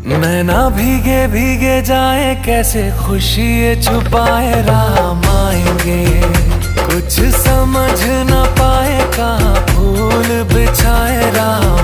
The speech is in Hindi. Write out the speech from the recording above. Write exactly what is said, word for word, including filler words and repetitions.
नैना भीगे भीगे जाए, कैसे खुशी ये छुपाए, राम आएंगे कुछ समझ न पाए, कहाँ फूल बिछाए, राम